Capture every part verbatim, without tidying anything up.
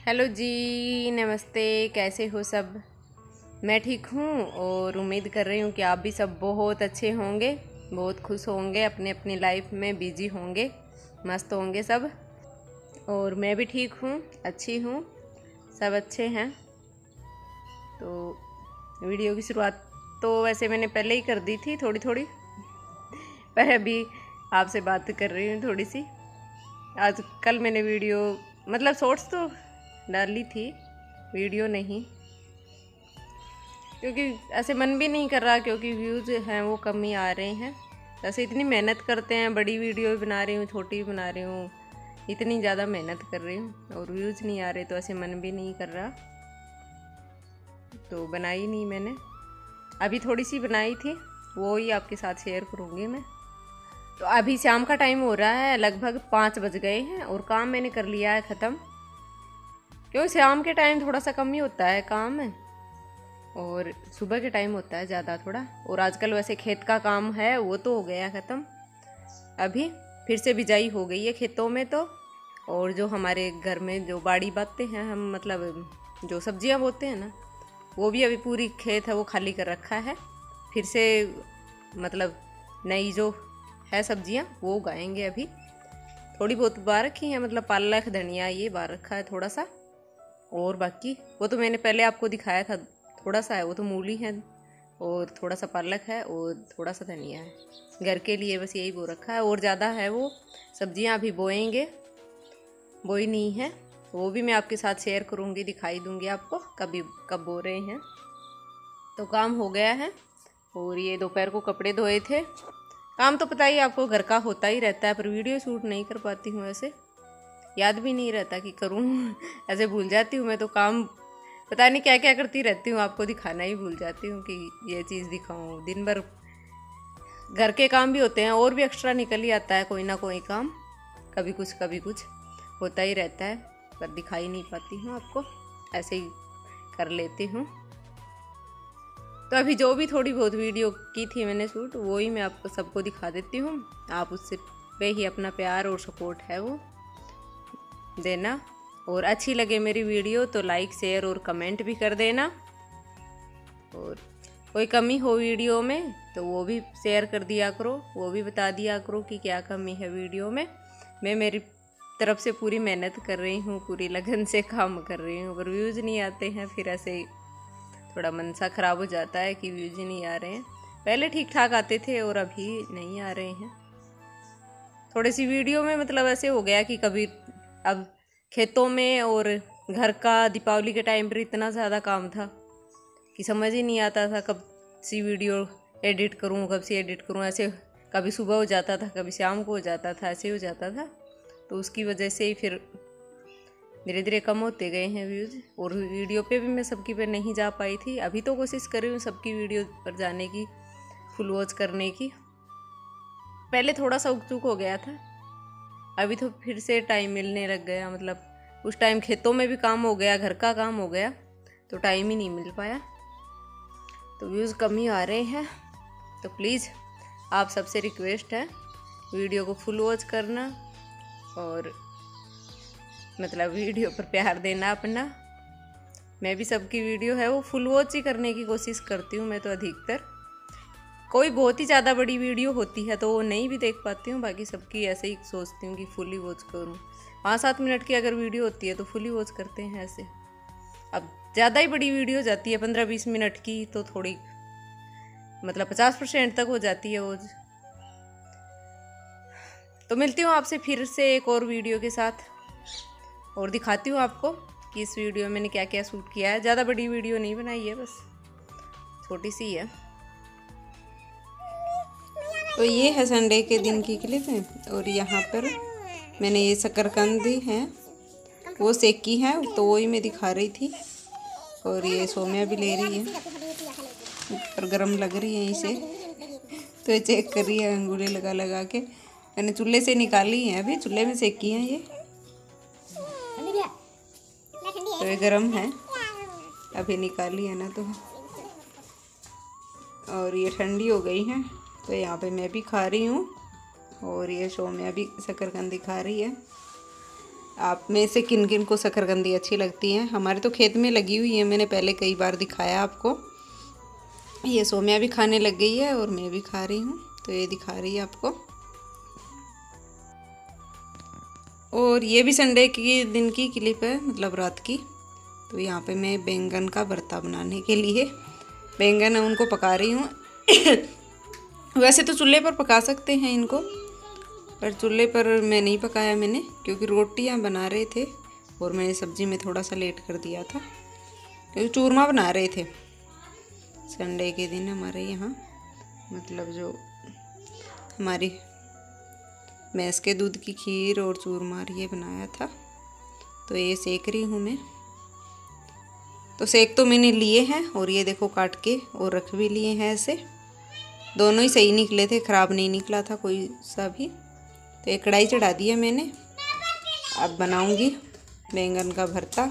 Hello जी, नमस्ते। कैसे हो सब? मैं ठीक हूँ और उम्मीद कर रही हूँ कि आप भी सब बहुत अच्छे होंगे, बहुत खुश होंगे, अपने अपनी लाइफ में बिजी होंगे, मस्त होंगे सब। और मैं भी ठीक हूँ, अच्छी हूँ, सब अच्छे हैं। तो वीडियो की शुरुआत तो वैसे मैंने पहले ही कर दी थी थोड़ी थोड़ी, पर अभी आपसे बात कर रही हूँ थोड़ी सी। आज कल मैंने वीडियो मतलब शॉर्ट्स तो डाली थी, वीडियो नहीं, क्योंकि ऐसे मन भी नहीं कर रहा, क्योंकि व्यूज़ हैं वो कम ही आ रहे हैं। ऐसे इतनी मेहनत करते हैं, बड़ी वीडियो भी बना रही हूँ, छोटी भी बना रही हूँ, इतनी ज़्यादा मेहनत कर रही हूँ और व्यूज़ नहीं आ रहे, तो ऐसे मन भी नहीं कर रहा, तो बनाई नहीं मैंने। अभी थोड़ी सी बनाई थी, वो ही आपके साथ शेयर करूँगी मैं। तो अभी शाम का टाइम हो रहा है, लगभग पाँच बज गए हैं और काम मैंने कर लिया है ख़त्म, क्योंकि शाम के टाइम थोड़ा सा कम ही होता है काम और सुबह के टाइम होता है ज़्यादा थोड़ा। और आजकल वैसे खेत का काम है वो तो हो गया ख़त्म, अभी फिर से बिजाई हो गई है खेतों में। तो और जो हमारे घर में जो बाड़ी बातें हैं, हम मतलब जो सब्जियां बोते हैं ना, वो भी अभी पूरी खेत है वो खाली कर रखा है, फिर से मतलब नई जो है सब्जियां वो उगाएंगे। अभी थोड़ी बहुत बा रखी हैं, मतलब पालक धनिया ये बा रखा है थोड़ा सा, और बाकी वो तो मैंने पहले आपको दिखाया था, थोड़ा सा है वो तो मूली है और थोड़ा सा पालक है और थोड़ा सा धनिया है, घर के लिए बस यही बो रखा है। और ज़्यादा है वो सब्जियां अभी बोएंगे, बोई नहीं है, वो भी मैं आपके साथ शेयर करूँगी, दिखाई दूँगी आपको कभी कब बो रहे हैं। तो काम हो गया है और ये दोपहर को कपड़े धोए थे। काम तो पता ही आपको घर का होता ही रहता है, पर वीडियो शूट नहीं कर पाती हूँ, ऐसे याद भी नहीं रहता कि करूँ ऐसे भूल जाती हूँ मैं तो, काम पता नहीं क्या क्या करती रहती हूँ, आपको दिखाना ही भूल जाती हूँ कि ये चीज़ दिखाऊँ। दिन भर घर के काम भी होते हैं और भी एक्स्ट्रा निकल ही आता है कोई ना कोई काम, कभी कुछ कभी कुछ होता ही रहता है, पर दिखाई नहीं पाती हूँ आपको, ऐसे ही कर लेती हूँ। तो अभी जो भी थोड़ी बहुत वीडियो की थी मैंने शूट, वो ही मैं आपको सबको दिखा देती हूँ। आप उससे पे ही अपना प्यार और सपोर्ट है वो देना, और अच्छी लगे मेरी वीडियो तो लाइक शेयर और कमेंट भी कर देना, और कोई कमी हो वीडियो में तो वो भी शेयर कर दिया करो, वो भी बता दिया करो कि क्या कमी है वीडियो में। मैं मेरी तरफ से पूरी मेहनत कर रही हूँ, पूरी लगन से काम कर रही हूँ, पर व्यूज़ नहीं आते हैं, फिर ऐसे ही थोड़ा मन सा ख़राब हो जाता है कि व्यूज़ ही नहीं आ रहे हैं। पहले ठीक ठाक आते थे और अभी नहीं आ रहे हैं। थोड़ी सी वीडियो में मतलब ऐसे हो गया कि कभी अब खेतों में और घर का दीपावली के टाइम पर इतना ज़्यादा काम था कि समझ ही नहीं आता था कब सी वीडियो एडिट करूं, कब सी एडिट करूं। ऐसे कभी सुबह हो जाता था, कभी शाम को हो जाता था, ऐसे हो जाता था, तो उसकी वजह से ही फिर धीरे धीरे कम होते गए हैं व्यूज़। और वीडियो पे भी मैं सबकी पे नहीं जा पाई थी, अभी तो कोशिश कर रही हूँ सबकी वीडियो पर जाने की, फुल वॉच करने की। पहले थोड़ा सा उक चूक हो गया था, अभी तो फिर से टाइम मिलने लग गया, मतलब उस टाइम खेतों में भी काम हो गया, घर का काम हो गया, तो टाइम ही नहीं मिल पाया, तो व्यूज़ कम ही आ रहे हैं। तो प्लीज़ आप सबसे रिक्वेस्ट है वीडियो को फुल वॉच करना और मतलब वीडियो पर प्यार देना अपना। मैं भी सबकी वीडियो है वो फुल वॉच ही करने की कोशिश करती हूँ मैं तो अधिकतर। कोई बहुत ही ज़्यादा बड़ी वीडियो होती है तो वो नहीं भी देख पाती हूँ, बाकी सबकी ऐसे ही सोचती हूँ कि फुली वॉच करूँ। पाँच सात मिनट की अगर वीडियो होती है तो फुली वॉच करते हैं ऐसे। अब ज़्यादा ही बड़ी वीडियो हो जाती है पंद्रह बीस मिनट की, तो थोड़ी मतलब पचास परसेंट तक हो जाती है वो। तो मिलती हूँ आपसे फिर से एक और वीडियो के साथ, और दिखाती हूँ आपको कि इस वीडियो में मैंने क्या क्या शूट किया है। ज़्यादा बड़ी वीडियो नहीं बनाई है, बस छोटी सी है। तो ये है संडे के दिन की क्लिप है, और यहाँ पर मैंने ये शकरकंदी है वो सेकी है, तो वही मैं दिखा रही थी। और ये सोम्या भी ले रही है, पर गर्म लग रही है इसे, तो ये चेक कर रही है अंगूठे लगा लगा के। मैंने चूल्हे से निकाली है, अभी चूल्हे में सेकी है ये, तो ये गर्म है, अभी निकाली है ना तो। और ये ठंडी हो गई है, तो यहाँ पे मैं भी खा रही हूँ, और ये सोम्या भी शकरकंदी खा रही है। आप में से किन किन को शकरकंदी अच्छी लगती है। हमारे तो खेत में लगी हुई है, मैंने पहले कई बार दिखाया आपको। ये सोम्या भी खाने लग गई है और मैं भी खा रही हूँ, तो ये दिखा रही है आपको। और ये भी संडे की दिन की क्लिप है, मतलब रात की। तो यहाँ पे मैं बैंगन का भरता बनाने के लिए बैंगन उनको पका रही हूँ। वैसे तो चूल्हे पर पका सकते हैं इनको, पर चूल्हे पर मैं नहीं पकाया मैंने, क्योंकि रोटियां बना रहे थे और मैंने सब्ज़ी में थोड़ा सा लेट कर दिया था, क्योंकि चूरमा बना रहे थे संडे के दिन हमारे यहाँ। मतलब जो हमारी भैंस के दूध की खीर और चूरमा ये बनाया था, तो ये सेक रही हूँ मैं। तो सेक तो मैंने लिए हैं और ये देखो काट के और रख भी लिए हैं ऐसे। दोनों ही सही निकले थे, ख़राब नहीं निकला था कोई सा भी। तो एक कढ़ाई चढ़ा दी है मैंने, अब बनाऊंगी बैंगन का भरता।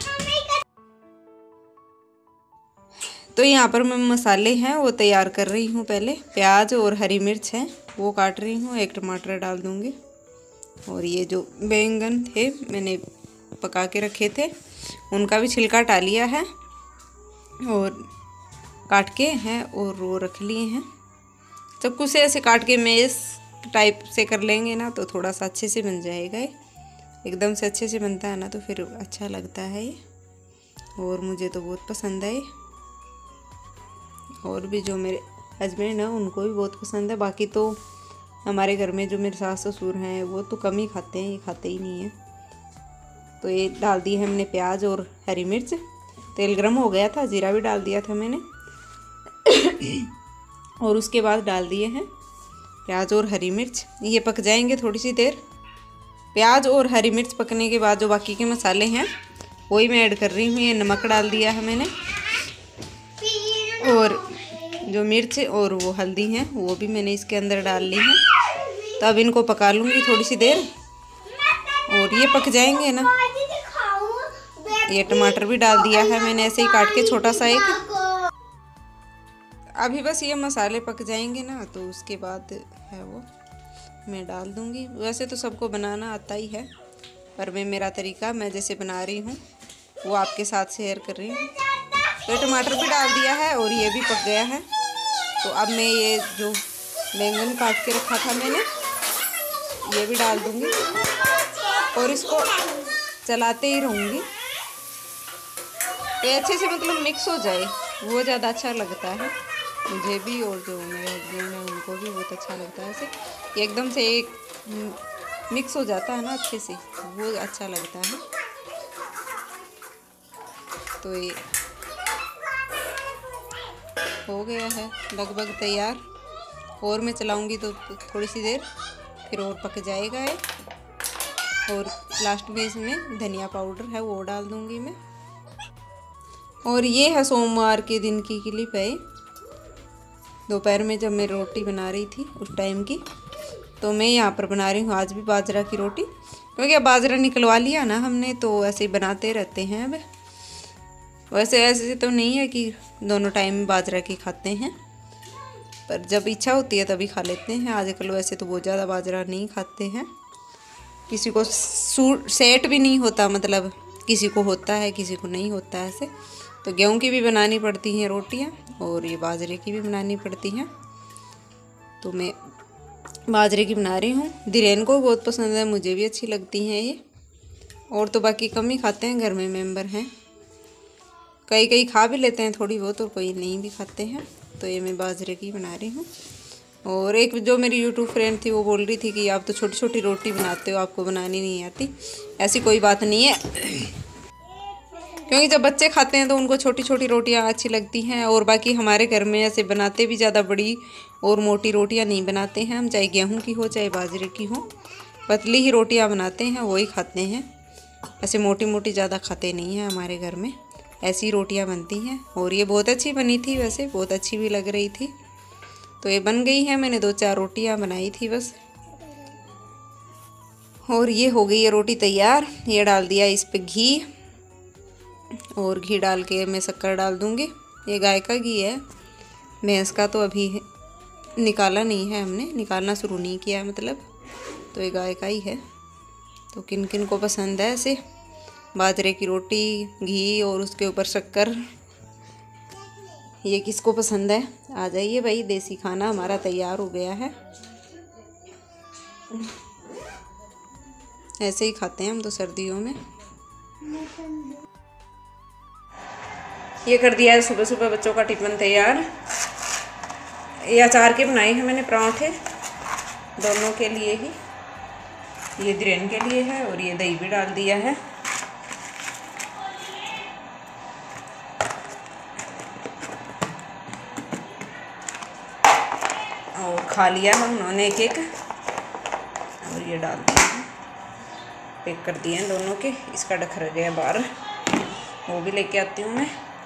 तो यहाँ पर मैं मसाले हैं वो तैयार कर रही हूँ। पहले प्याज और हरी मिर्च है वो काट रही हूँ, एक टमाटर डाल दूँगी। और ये जो बैंगन थे मैंने पका के रखे थे, उनका भी छिलका हटा लिया है और काट के हैं और वो रख लिए हैं। सब कुछ ऐसे काट के मैश टाइप से कर लेंगे ना, तो थोड़ा सा अच्छे से बन जाएगा। ये एकदम से अच्छे से बनता है ना, तो फिर अच्छा लगता है ये, और मुझे तो बहुत पसंद है ये। और भी जो मेरे हस्बैंड हैं उनको भी बहुत पसंद है। बाकी तो हमारे घर में जो मेरे सास ससुर हैं वो तो कम ही खाते हैं, ये खाते ही नहीं हैं। तो ये डाल दी है हमने प्याज और हरी मिर्च। तेल गरम हो गया था, जीरा भी डाल दिया था मैंने। और उसके बाद डाल दिए हैं प्याज और हरी मिर्च। ये पक जाएंगे थोड़ी सी देर। प्याज और हरी मिर्च पकने के बाद जो बाकी के मसाले हैं वही मैं ऐड कर रही हूँ। ये नमक डाल दिया है मैंने, और जो मिर्च और वो हल्दी हैं वो भी मैंने इसके अंदर डाल ली है। तो अब इनको पका लूँगी थोड़ी सी देर, और ये पक जाएंगे ना। ये टमाटर भी डाल दिया है मैंने ऐसे ही काट के छोटा सा एक। अभी बस ये मसाले पक जाएंगे ना, तो उसके बाद है वो मैं डाल दूँगी। वैसे तो सबको बनाना आता ही है, पर मैं मेरा तरीका मैं जैसे बना रही हूँ वो आपके साथ शेयर कर रही हूँ। तो टमाटर भी डाल दिया है और ये भी पक गया है। तो अब मैं ये जो बैंगन काट के रखा था मैंने ये भी डाल दूँगी और इसको चलाते ही रहूँगी। तो अच्छे से मतलब मिक्स हो जाए, वो ज़्यादा अच्छा लगता है मुझे भी, और जो मेरे हस्बैंड हैं उनको भी बहुत अच्छा लगता है। ऐसे एकदम से एक मिक्स हो जाता है ना अच्छे से, वो अच्छा लगता है। तो ये हो गया है लगभग तैयार, और मैं चलाऊंगी तो थोड़ी सी देर फिर और पक जाएगा है। और लास्ट में इसमें धनिया पाउडर है वो डाल दूंगी मैं। और ये है सोमवार के दिन की क्लिप है, दोपहर में जब मैं रोटी बना रही थी उस टाइम की। तो मैं यहाँ पर बना रही हूँ आज भी बाजरा की रोटी, क्योंकि अब बाजरा निकलवा लिया ना हमने, तो ऐसे ही बनाते रहते हैं अब। वैसे ऐसे तो नहीं है कि दोनों टाइम बाजरा की खाते हैं, पर जब इच्छा होती है तभी खा लेते हैं। आजकल वैसे तो बहुत ज़्यादा बाजरा नहीं खाते हैं, किसी को सूट सेट भी नहीं होता, मतलब किसी को होता है किसी को नहीं होता है ऐसे। तो गेहूं की भी बनानी पड़ती हैं रोटियां, और ये बाजरे की भी बनानी पड़ती हैं। तो मैं बाजरे की बना रही हूँ। धीरेन को बहुत पसंद है, मुझे भी अच्छी लगती हैं ये, और तो बाकी कम ही खाते हैं, घर में मेंबर हैं। कई कई खा भी लेते हैं थोड़ी बहुत, और कोई नहीं भी खाते हैं। तो ये मैं बाजरे की बना रही हूँ। और एक जो मेरी यूट्यूब फ्रेंड थी वो बोल रही थी कि आप तो छोटी छोटी रोटी बनाते हो, आपको बनानी नहीं आती। ऐसी कोई बात नहीं है, क्योंकि जब बच्चे खाते हैं तो उनको छोटी छोटी रोटियां अच्छी लगती हैं। और बाकी हमारे घर में ऐसे बनाते भी ज़्यादा बड़ी और मोटी रोटियां नहीं बनाते हैं हम, चाहे गेहूं की हो चाहे बाजरे की हो, पतली ही रोटियां बनाते हैं, वही खाते हैं। ऐसे मोटी मोटी ज़्यादा खाते नहीं हैं हमारे घर में, ऐसी रोटियां बनती हैं। और ये बहुत अच्छी बनी थी, वैसे बहुत अच्छी भी लग रही थी। तो ये बन गई है, मैंने दो चार रोटियां बनाई थी बस, और ये हो गई है रोटी तैयार। ये डाल दिया इस पे घी, और घी डाल के मैं शक्कर डाल दूँगी। ये गाय का घी है, भैंस का तो अभी निकाला नहीं है हमने, निकालना शुरू नहीं किया मतलब, तो ये गाय का ही है। तो किन किन को पसंद है ऐसे बाजरे की रोटी, घी और उसके ऊपर शक्कर, ये किसको पसंद है? आ जाइए भाई, देसी खाना हमारा तैयार हो गया है। ऐसे ही खाते हैं हम तो सर्दियों में। ये कर दिया है सुबह सुबह बच्चों का टिफिन तैयार। ये अचार के बनाए हैं मैंने पराठे, दोनों के लिए ही। ये धीरेन के लिए है और ये दही भी डाल दिया है। और खा लिया है उन्होंने एक एक, और ये डाल दिया है, पैक कर दिए हैं दोनों के। इसका डख रह गया बाहर, वो भी लेके आती हूँ मैं।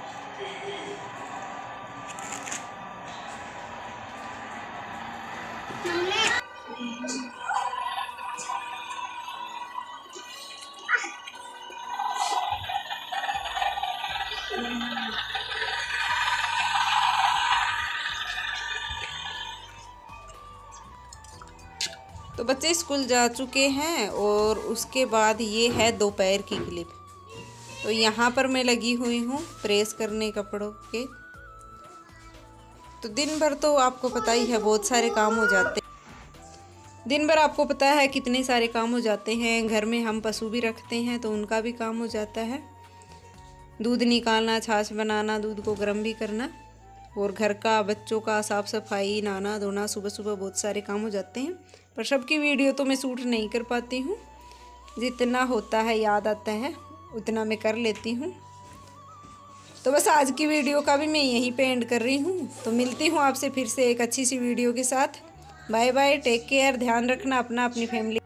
तो बच्चे स्कूल जा चुके हैं और उसके बाद ये है दोपहर की क्लिप। तो यहाँ पर मैं लगी हुई हूँ प्रेस करने कपड़ों के। तो दिन भर तो आपको पता ही है बहुत सारे काम हो जाते हैं। दिन भर आपको पता है कितने सारे काम हो जाते हैं। घर में हम पशु भी रखते हैं तो उनका भी काम हो जाता है। दूध निकालना, छाछ बनाना, दूध को गर्म भी करना, और घर का, बच्चों का साफ़ सफाई, नहाना धोना, सुबह सुबह बहुत सारे काम हो जाते हैं। पर सबकी वीडियो तो मैं शूट नहीं कर पाती हूँ। जितना होता है, याद आता है, उतना मैं कर लेती हूँ। तो बस आज की वीडियो का भी मैं यहीं पे एंड कर रही हूँ। तो मिलती हूँ आपसे फिर से एक अच्छी सी वीडियो के साथ। बाय बाय, टेक केयर, ध्यान रखना अपना, अपनी फैमिली।